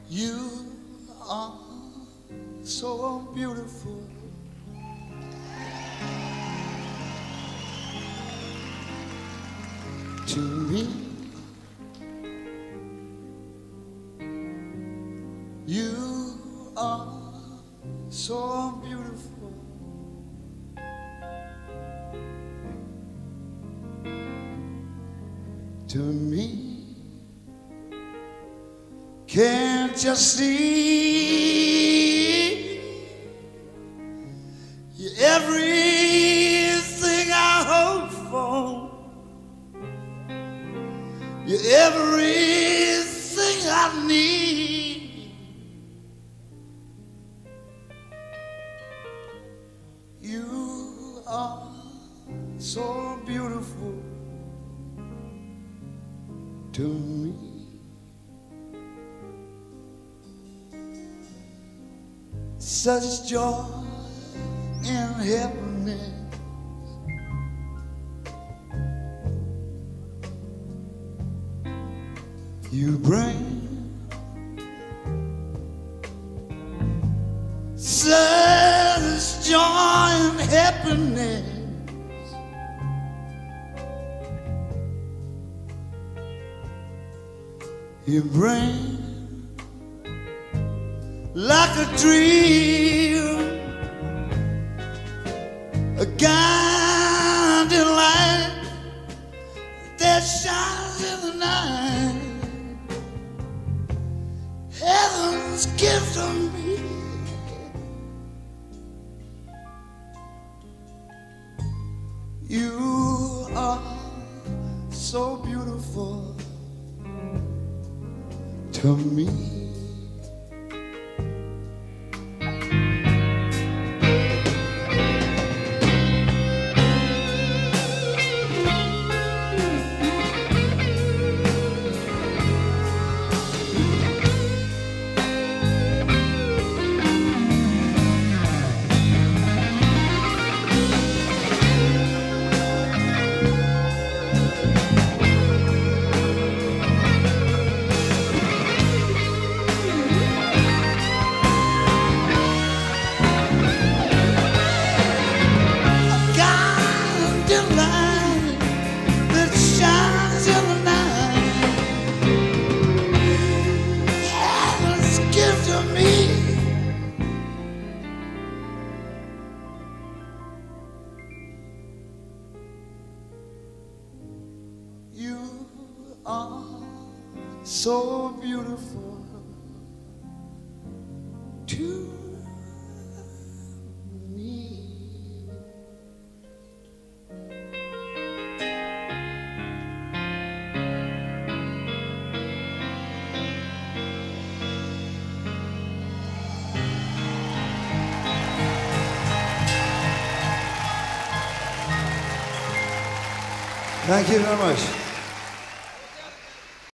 You are so beautiful. To me, you are so beautiful. To me, can't you see? You're everything I hope for. You're everything I need. You are so beautiful to me. Such joy and happiness you bring, such joy and happiness you bring, like a dream, a guiding light that shines in the night. Heaven's gift to me. You are so beautiful to me. So beautiful to me. Thank you very much.